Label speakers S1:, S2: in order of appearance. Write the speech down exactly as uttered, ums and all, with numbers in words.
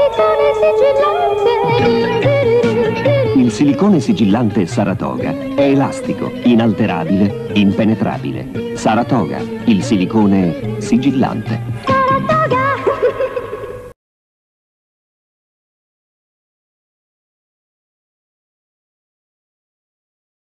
S1: Il silicone sigillante Saratoga è elastico, inalterabile, impenetrabile. Saratoga, il silicone sigillante.